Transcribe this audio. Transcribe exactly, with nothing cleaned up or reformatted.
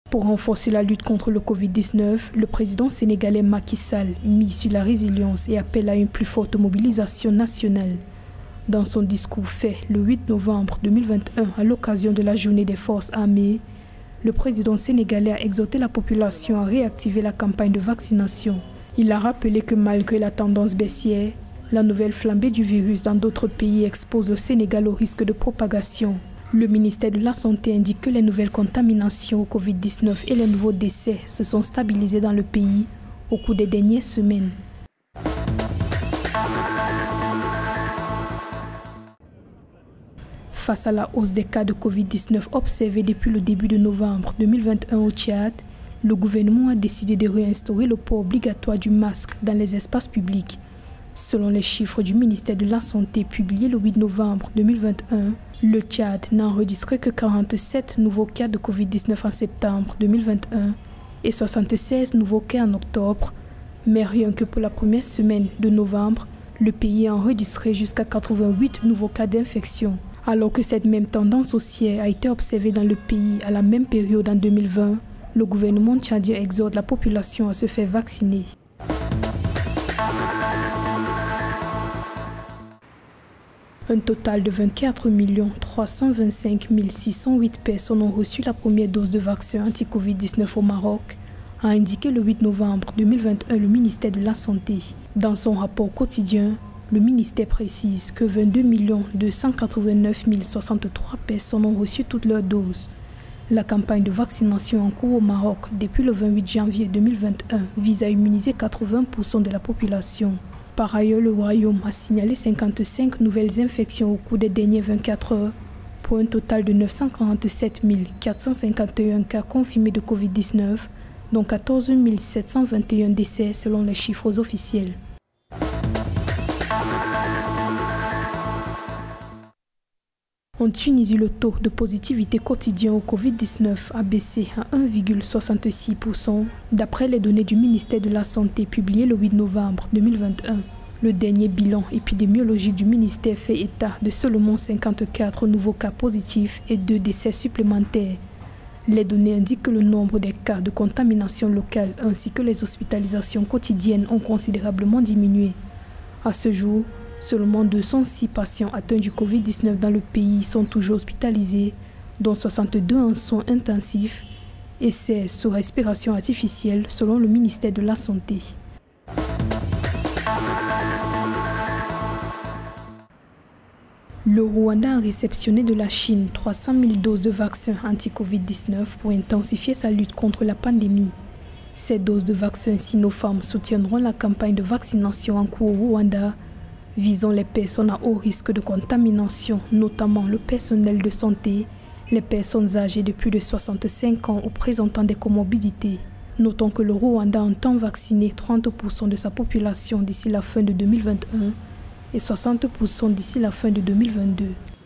Pour renforcer la lutte contre le Covid dix-neuf, le président sénégalais Macky Sall mise sur la résilience et appelle à une plus forte mobilisation nationale. Dans son discours fait le huit novembre deux mille vingt et un à l'occasion de la journée des forces armées, le président sénégalais a exhorté la population à réactiver la campagne de vaccination. Il a rappelé que malgré la tendance baissière, la nouvelle flambée du virus dans d'autres pays expose le Sénégal au risque de propagation. Le ministère de la Santé indique que les nouvelles contaminations au Covid dix-neuf et les nouveaux décès se sont stabilisés dans le pays au cours des dernières semaines. Face à la hausse des cas de Covid dix-neuf observés depuis le début de novembre deux mille vingt et un au Tchad, le gouvernement a décidé de réinstaurer le port obligatoire du masque dans les espaces publics. Selon les chiffres du ministère de la Santé publiés le huit novembre deux mille vingt et un, le Tchad n'a enregistré que quarante-sept nouveaux cas de Covid dix-neuf en septembre deux mille vingt et un et soixante-seize nouveaux cas en octobre. Mais rien que pour la première semaine de novembre, le pays a enregistré jusqu'à quatre-vingt-huit nouveaux cas d'infection. Alors que cette même tendance haussière a été observée dans le pays à la même période en deux mille vingt, le gouvernement tchadien exhorte la population à se faire vacciner. Un total de vingt-quatre millions trois cent vingt-cinq mille six cent huit personnes ont reçu la première dose de vaccin anti-Covid dix-neuf au Maroc, a indiqué le huit novembre deux mille vingt et un le ministère de la Santé. Dans son rapport quotidien, le ministère précise que vingt-deux millions deux cent quatre-vingt-neuf mille soixante-trois personnes ont reçu toutes leurs doses. La campagne de vaccination en cours au Maroc depuis le vingt-huit janvier deux mille vingt et un vise à immuniser quatre-vingts pour cent de la population. Par ailleurs, le Royaume a signalé cinquante-cinq nouvelles infections au cours des dernières vingt-quatre heures pour un total de neuf cent quarante-sept mille quatre cent cinquante et un cas confirmés de Covid dix-neuf, dont quatorze mille sept cent vingt et un décès selon les chiffres officiels. En Tunisie, le taux de positivité quotidien au Covid dix-neuf a baissé à un virgule soixante-six pour cent d'après les données du ministère de la Santé publiées le huit novembre deux mille vingt et un. Le dernier bilan épidémiologique du ministère fait état de seulement cinquante-quatre nouveaux cas positifs et deux décès supplémentaires. Les données indiquent que le nombre des cas de contamination locale ainsi que les hospitalisations quotidiennes ont considérablement diminué. À ce jour, seulement deux cent six patients atteints du Covid dix-neuf dans le pays sont toujours hospitalisés, dont soixante-deux en soins intensifs et seize sous respiration artificielle selon le ministère de la Santé. Le Rwanda a réceptionné de la Chine trois cent mille doses de vaccins anti-Covid dix-neuf pour intensifier sa lutte contre la pandémie. Ces doses de vaccins Sinopharm soutiendront la campagne de vaccination en cours au Rwanda, visant les personnes à haut risque de contamination, notamment le personnel de santé, les personnes âgées de plus de soixante-cinq ans ou présentant des comorbidités. Notons que le Rwanda entend vacciner trente pour cent de sa population d'ici la fin de deux mille vingt et un et soixante pour cent d'ici la fin de deux mille vingt-deux.